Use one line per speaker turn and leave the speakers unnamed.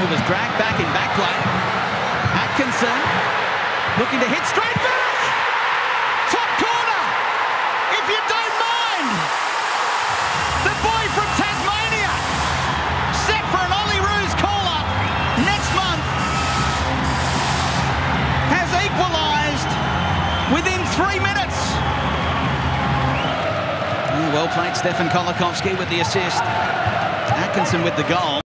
who was dragged back in back play. Atkinson looking to hit straight back. Top corner, if you don't mind. The boy from Tasmania, set for an Ollie Roos call-up next month, has equalised within 3 minutes. Well played, Stefan Kolakovski with the assist. Atkinson with the goal.